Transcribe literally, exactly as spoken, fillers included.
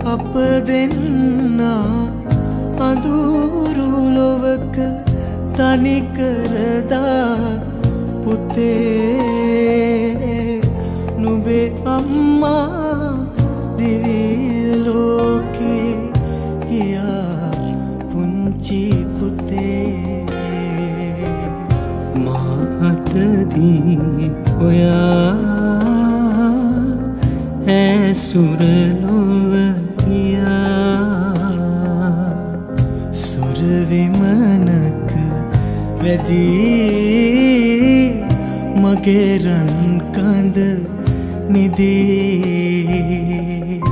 අප දෙන්නා අඳුරු ලොවක තනි කරදා පුතේ නුඹේ අම්මා දිවි ලෝකේ ගියා පුංචි පුතේ මාතදී ඔයා ඇසුර ලොව ගියා සුර විමනක වැදී මගේ රන් කඳ නිදී